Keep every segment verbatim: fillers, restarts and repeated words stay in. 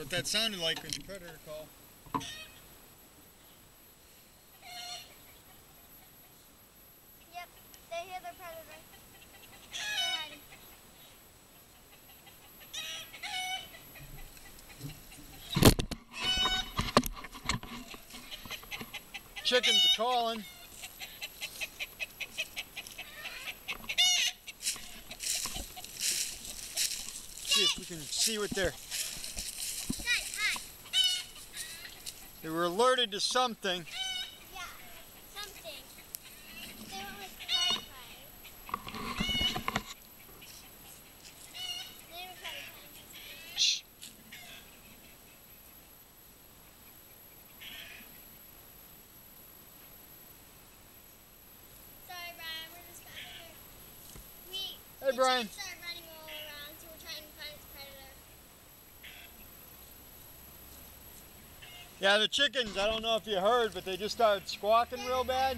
what that sounded like when the predator call. Yep, they hear the predator. They're hiding. Chickens are calling. See if we can see what they're... They were alerted to something. Yeah, something. They went with fire fire. They were fire fire. Shh. Sorry, Brian, we're just back here. We, Hey, the Brian. chickens started running all around, so we're trying to find its predator. Yeah, the chickens, I don't know if you heard, but they just started squawking real bad.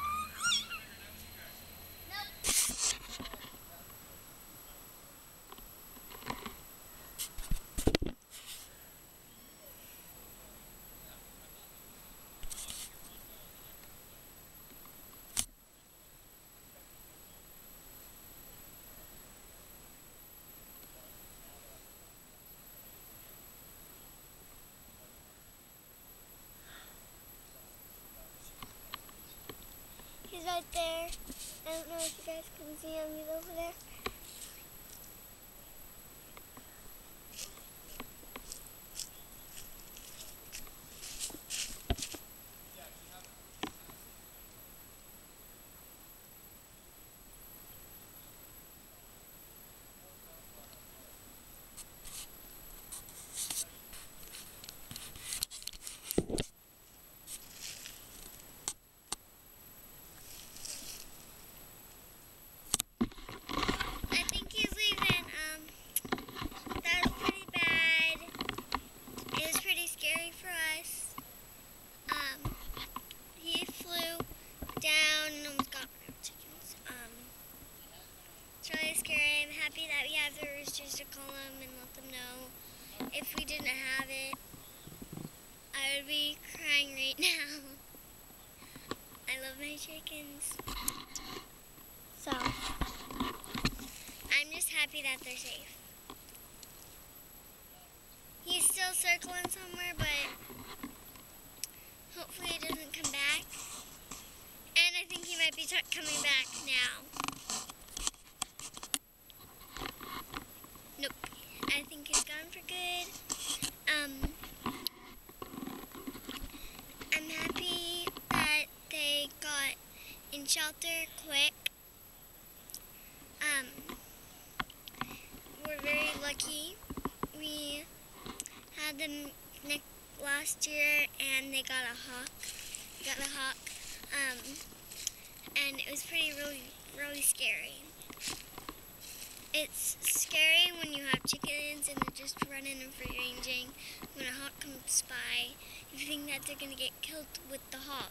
He's right there. I don't know if you guys can see him. He's over there. Happy that we have the roosters to call them and let them know. If we didn't have it, I would be crying right now. I love my chickens. So, I'm just happy that they're safe. He's still circling somewhere, but hopefully he doesn't come back. And I think he might be t coming back now. Nope, I think he's gone for good. Um, I'm happy that they got in shelter quick. Um, we're very lucky. We had them next last year, and they got a hawk. We got a hawk, um, and it was pretty really really scary. It's scary when you have chickens and they're just running and free ranging. When a hawk comes by, you think that they're gonna get killed with the hawk,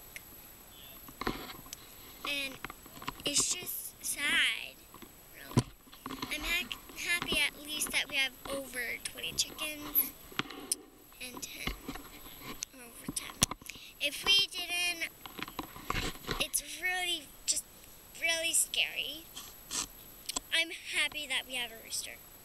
and it's just sad. Really, I'm ha happy at least that we have over twenty chickens and ten, or over ten. If we didn't, it's really just really scary. I'm happy that we have a rooster.